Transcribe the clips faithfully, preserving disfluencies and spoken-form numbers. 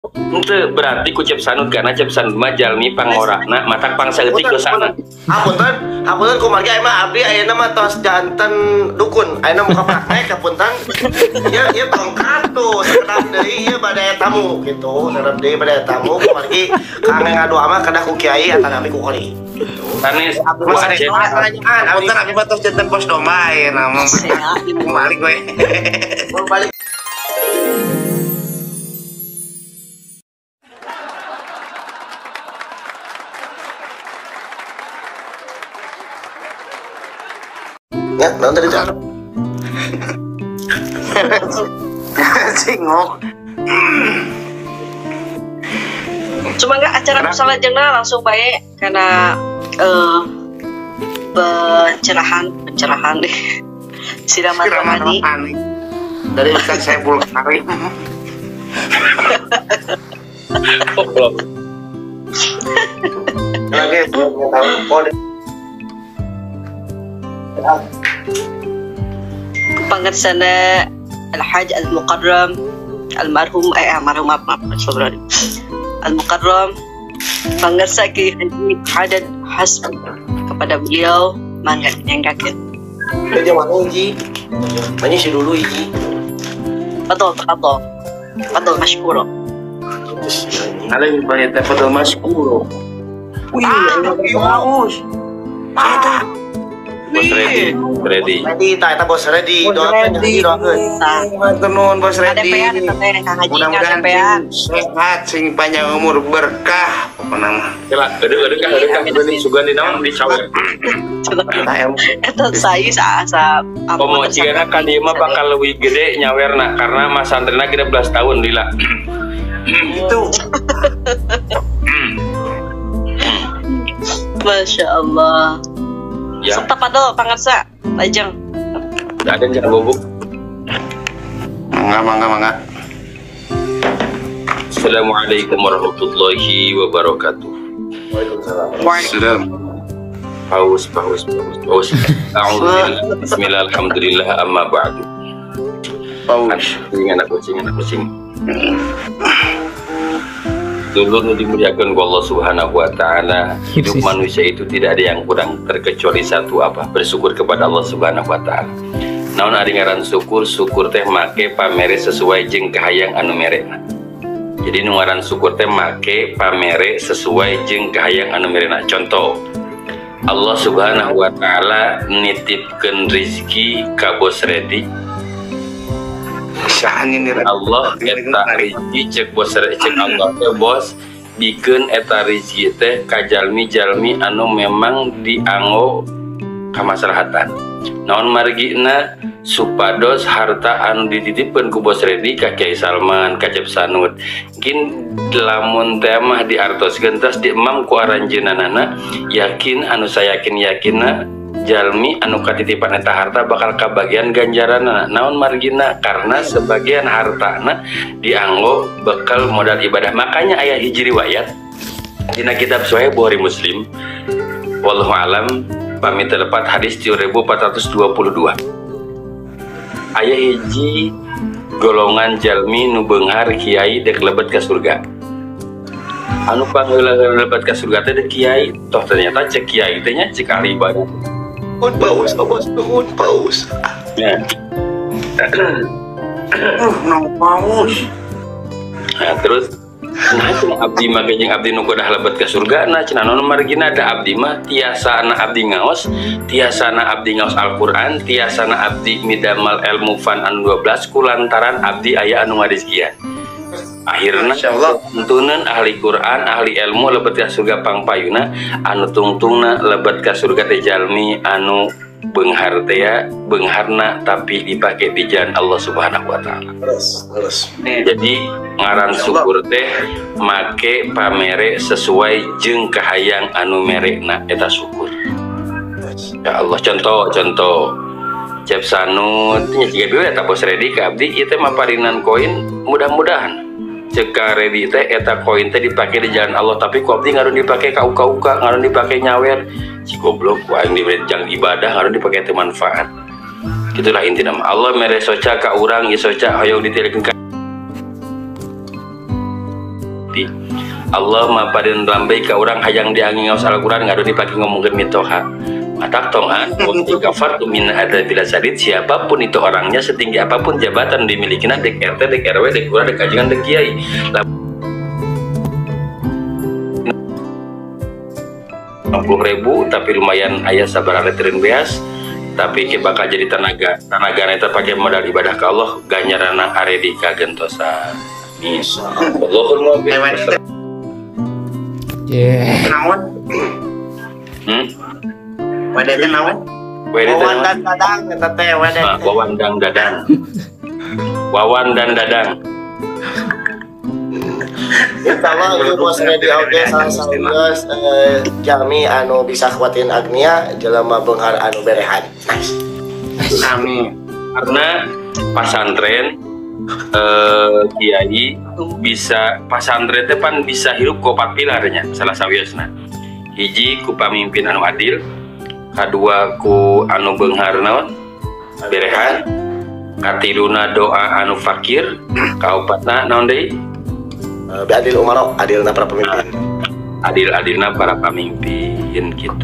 Itu berarti ku cep sanut karena cep sanut mah jalmi pangorahna matak pangsaeutik dosana. Hapunten, hapunten kumaha emang abdi ayeuna mah tos janten dukun. Ayeuna muka praktek hapunten. Ieu ieu tongkat tuh sakedap deui ieu bade tamu gitu. Sakedap deui bade tamu kumaha kang ngadoa mah kada ku kiai atau abdi ku koli. Sanes Abdi cep pertanyaan, hapunten abdi mah tos janten pos domba ayeuna mah. Balik we. Balik. Ya, nanti tadi cakep. Singok. Cuma nggak acara salat jenah langsung baik karena uh, pencerahan pencerahan deh siraman rohani dari Ustaz Saiful Karim. Lagi tahu pengersana Al-Hajj Al-Mukarram Almarhum eh almarhum maaf maaf sorry Al-Mukarram pengersa Ki Haji Hadad Hasbi kepada beliau mangga nyanggakeun. Dia mana Iji? Mana si dulu Iji? Betul betul betul masykur. Ada yang banyak tafadhol masykur. Wih, bagus. Ah, Bos ready, ready. Ready, tak eta bos ready. Doakeun jadi doakeun. Matur bos ready. Mudah-mudahan sehat sing panjang umur berkah pokona. Kela, gede-gede kah, gede kah geuning sugan di naon di cawer. Eta saya asa Komo cigana kan ieu mah bakal leuwih gede nyawerna karena mas santrina tiga belas tahun lila. Itu. Masya Allah. Ya. Tetap ada pangarsa, lajeng. Tidak ada yang jangan bobok. Mangga, mangga, mangga. Assalamualaikum warahmatullahi wabarakatuh. Waalaikumsalam. Paus, paus, paus, paus. Alhamdulillah, bismillah, alhamdulillah, amma ba'du. Paus. Kucing anak kucing, anak kucing. Dulu nu dimuliakan ku Allah Subhanahu wa taala, hidup manusia itu tidak ada yang kurang terkecuali satu apa? Bersyukur kepada Allah Subhanahu wa taala. Naon ari ngaran syukur, syukur teh make pamere sesuai jeung kahayang anu merena. Jadi nu ngaran syukur teh make pamere sesuai jeung kahayang anu merena. Contoh, Allah Subhanahu wa taala nitipkeun rezeki ka Bos Redi. Allah eta rezeki cek bos cek Allah teh bos bikin eta rezeki teh ka jalmi-jalmi anu memang dianggo kamaslahatan. Naon margina supados harta anu dititipkeun ku Bos Redi ka Kiai Salman ka Cep Sanut. Mungkin lamun teh mah diartoskeun tos di imam ku aranjeunana yakin anu sayakin yakinna jalmi anu katitipan eta harta bakal kabagian ganjaranna. Naon margina karena sebagian hartana dianggo bekal modal ibadah. Makanya aya hiji riwayat dina kitab Sahih Bukhari Muslim wallahu alam pamit telepat hadis tiga ribu empat ratus dua puluh dua. Aya hiji golongan jalmi nu beunghar kiai dek lebet ka surga. Anu panggeuleun lebet ka surga teh dek kiai, toh ternyata cek kiai teh nya cek ahli ibadah. Un paus, bos, un paus. Ya. Uh, no paus. Nah, terus nah cenah abdi mah jeung abdi nu godah lebet ka surga nah cenah naon margina da abdi mah tiasana abdi ngaos, tiasana abdi ngaos Al-Qur'an, tiasana abdi midamal ilmu fan anu dua belas kulantaran abdi aya anu ngarizkian. Akhirna tuntunan ahli Quran, ahli ilmu lebet ka surga pangpayuna, anu tungtungna lebet ka surga teh jalmi anu beunghar teh ya, beungharna tapi dipake di jalan Allah Subhanahu wa taala. Jadi ngaran syukur teh make pamere sesuai jeung kahayang anu merekna eta syukur. Ya Allah, contoh contoh Cep Sanut nya jiga bieu eta Bos Redi ka abdi ieu teh maparinan koin mudah-mudahan ceka Redi teh eta koin teh dipake di jalan Allah tapi ku abdi ngaron dipake ka uka-uka, ngaron dipake nyawer. Si goblok ku aing diberi jang ibadah ngaron dipake teh manfaat. Gitulah intina mah Allah mere soca ka urang ieu soca hoyong ditirekeun ka mimpi. Allah maparin lambai ka urang hayang diangi ngaos Al-Qur'an ngadu dipake ngomongkeun mitoha. Matak tongan, waktu kafar min ada bila sadid siapapun itu orangnya setinggi apapun jabatan dimilikinya dek R T, dek R W, dek lurah, dek kajian, dek kiai. enam puluh ribu tapi lumayan ayah sabar letrin beas tapi ke bakal jadi tenaga tenaga neta pakai modal ibadah ke Allah ganyarana aredi ka gentosa. Insyaallah. Yeah. Naon? Hmm? Wede teh naon? Wede teh Wawan dan dadang eta teh wede. Nah, Wawan dan Dadang. Wawan dan Dadang. Pertama ieu bos ready oge salah eh jami anu bisa kuatin Agnia jelema beunghar anu berehan. Nice. Amin. Karena pasantren eh kiai bisa pasantren teh pan bisa hirup ku opat pilarnya salah sawiosna. Hiji ku pamimpin anu adil, kadua ku anu beunghar naon berehan, katiluna doa anu fakir, kaopatna naon deui Uh, adil umarok, adilna para pemimpin. Adil-adilna para pemimpin gitu.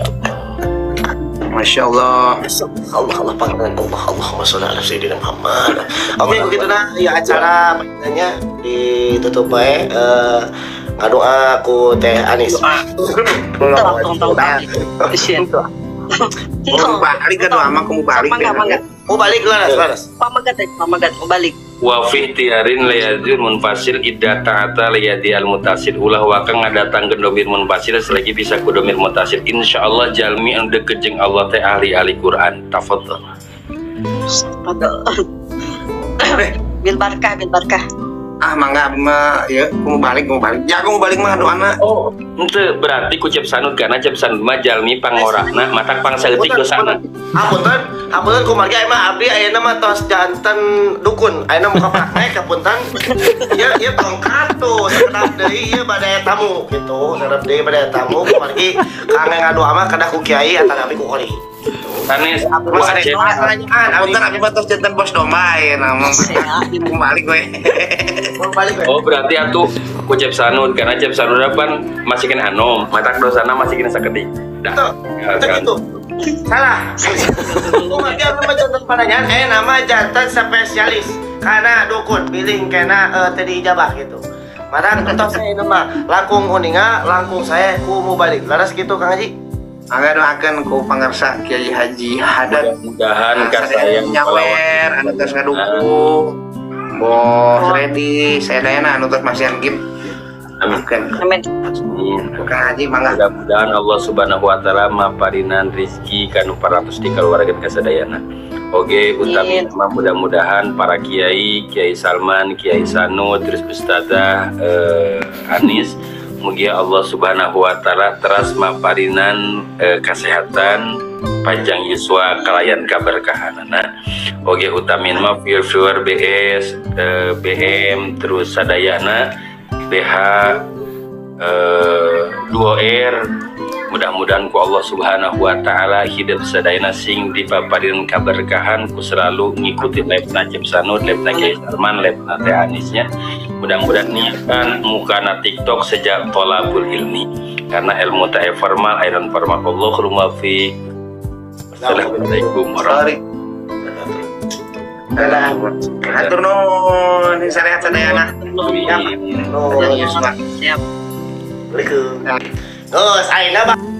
Masya Allah. Allah Allah pangeran Allah Allahumma sholli ala sayyidina Muhammad. Oke begitu nah ya acara panjangnya ditutup bae eh ngadoa ku Teh Anis. Tong tong tong. Mau balik ke doa mah kamu balik. Mangga mangga. Oh balik laras laras. Pamagat deh, pamagat mau balik. Wa fi tiarin layadzul munfasil idza ta'ata layadi al mutasil ulah wa kang ngadatang domir munfasil selagi bisa ku domir mutasil insyaallah jalmi anu deukeut jeung Allah teh ahli-ahli Quran. Tafadhol. Bil barkah, bil barkah. Ah mangga mah ya kamu balik mau balik. Ya kamu balik mah doana. Oh, henteu berarti ku cep sanud kana cep sanud mah jalmi pangorahna matak pangsaeutik dosana. Hapunten, hapunten kumarga emang abdi ayeuna mah tos janten dukun. Ayeuna muka praktek hapunten. Ieu ieu tongkat tuh, sakedap deui ieu bade tamu gitu. Sakedap deui bade tamu kumargi kang ngadoa mah kada ku kiai atau abdi ku kori. Sanes Aku ku ada aceh. pertanyaan, Apunten abi mah tos janten bos domba ya nama. Kamu balik we. mau balik Oh berarti atuh ku cep sanud karena cep sanud pan masih kena anom matak dosana masih kena sakedik. Itu, Dah. itu gitu. Salah. Kumargi anu mah janten pananyaan, eh nama janten spesialis. Karena dukun, biling kena uh, tadi ijabah gitu. Marang entos saya nama langkung uninga, langkung saya ku mau balik. Laras gitu Kang Haji. Angga doakan ku pangarsa Kiai Haji Hadat. Mudah-mudahan ka sayang nyawer anu tos ngadukung. Bos ready saya dayana anu tos masihan gip. Amin. Amin. Kang Haji mangga. Mudah-mudahan Allah Subhanahu wa taala maparinan rezeki kanu paratus di kaluarga kasadayana. Oke, utami mah mudah-mudahan para kiai, Kiai Salman, Kiai Sanu, terus Ustadzah eh, Anis, mugia Allah Subhanahu wa taala teras maparinan eh, kesehatan, panjang yuswa kalayan kaberkahanana. Oke, utamin mah viewer-viewer B S, eh, B M, terus sadayana B H eh, dua R. Mudah-mudahan ku Allah Subhanahu wa taala hidup sadayana sing dipaparin kaberkahan ku selalu ngikuti live Najib Sanud, live Kiai Sarman, live Teh Anisnya. Mudah-mudahan niatan mukana TikTok sejak tolabul ilmi karena ilmu teh formal airan formal Allahumma fi. Assalamualaikum warahmatullahi wabarakatuh. Hatur nuhun sarehat sadayana. wabarakatuh. Oh, Siap. Assalamualaikum. Terus ayeuna